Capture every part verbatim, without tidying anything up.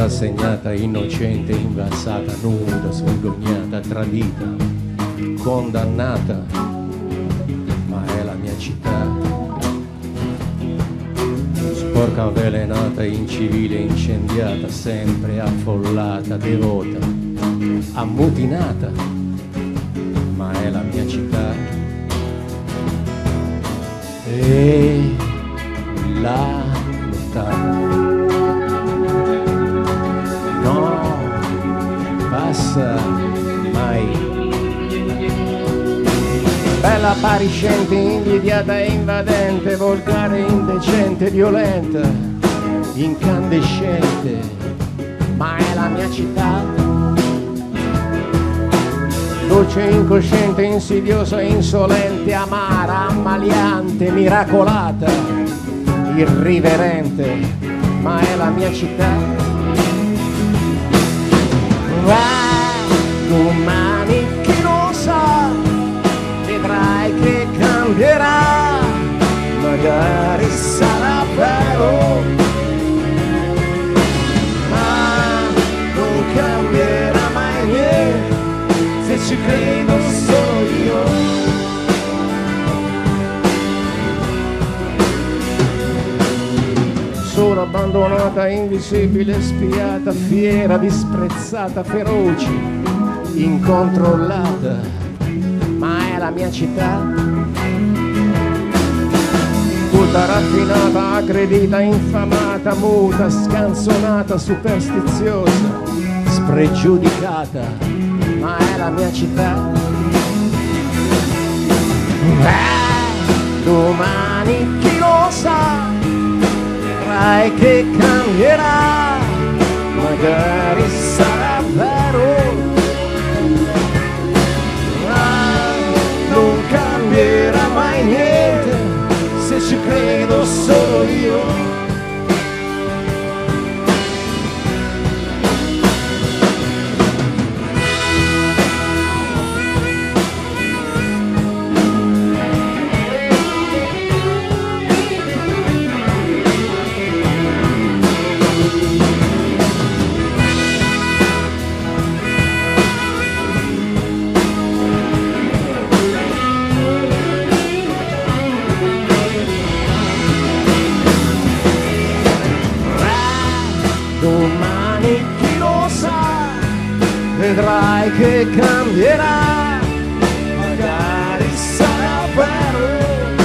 rassegnata, innocente, invassata, nuda, svergognata, tradita, condannata, ma è la mia città. Sporca, avvelenata, incivile, incendiata, sempre affollata, devota, ammutinata, ma è la mia città. E la lottata non passa mai. Bella, appariscente, invidiata e invadente, volgare, indecente, violenta, incandescente, ma è la mia città. Dolce, incosciente, insidiosa, insolente, amara, ammaliante, miracolata, irriverente, ma è la mia città. Ah, domani chi lo sa, vedrai che cambierà, magari sarà vero, ma non cambierà mai niente se ci credo solo io. Sola, abbandonata, invisibile, spiata, fiera, disprezzata, feroce, incontrollata, ma è la mia città. Culta, raffinata, aggredita, infamata, muta, scanzonata, superstiziosa, spregiudicata, ma è la mia città. Eh, domani chi lo sa, vedrai che cambierà, magari sarà vero, ma non cambierà mai niente se ci credo solo io. Domani chi lo sa, vedrai che cambierà, magari sarà vero,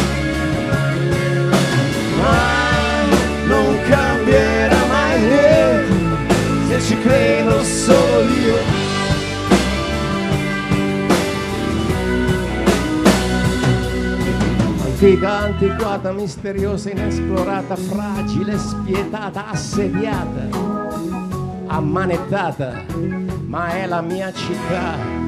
ma non cambierà mai niente se ci credo solo io. Antica, antiquata, misteriosa, inesplorata, fragile, spietata, assediata, ammanettata, ma è la mia città.